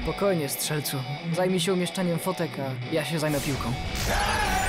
Spokojnie, strzelcu. Zajmij się umieszczaniem fotek, a ja się zajmę piłką.